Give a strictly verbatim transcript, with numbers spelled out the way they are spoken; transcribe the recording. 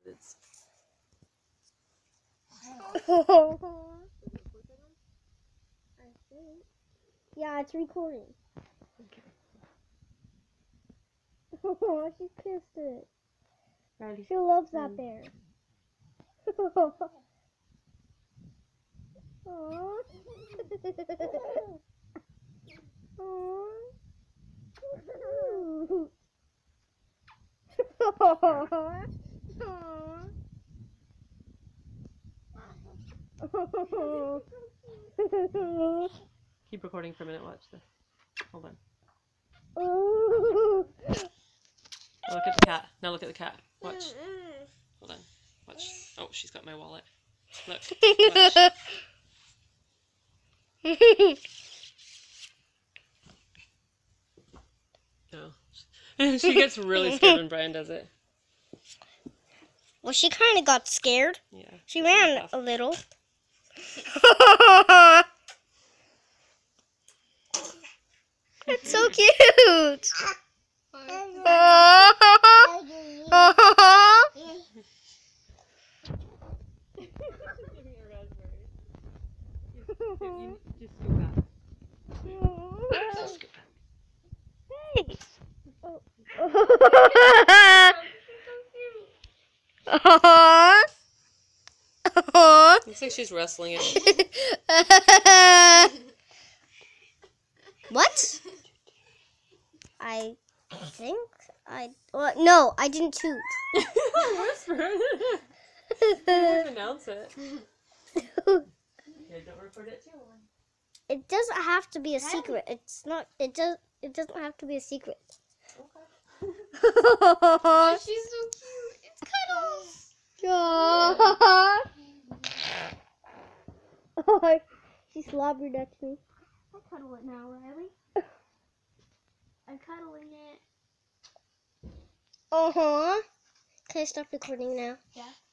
It's... I think. Yeah, it's recording. Okay. Oh, she kissed it. Ready? She loves that Mm. bear. Aww. Aww. Keep recording for a minute. Watch this. Hold on. Now look at the cat. Now look at the cat. Watch. Hold on. Watch. Oh, she's got my wallet. Look. Watch. No. She gets really scared when Brian does it. Well, she kind of got scared. Yeah. She ran a little. That's so cute. Just scoot back. Just scoot back. Hey. Looks like she's wrestling it. What? I think I. Well, no, I didn't toot. Whisper. Just announce it. Okay, don't record it too. It doesn't have to be a secret. It's not. It does. It doesn't have to be a secret. Okay. Oh, she's so cute. It's Cuddles. Oh, she slobbered at me. I'll cuddle it now, Riley. I'm cuddling it. Uh huh. Can I stop recording now? Yeah.